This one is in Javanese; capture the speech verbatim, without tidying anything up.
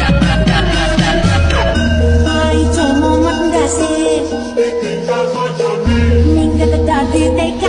Ai cho mo mắt gà xê mình gà gà gà thì tay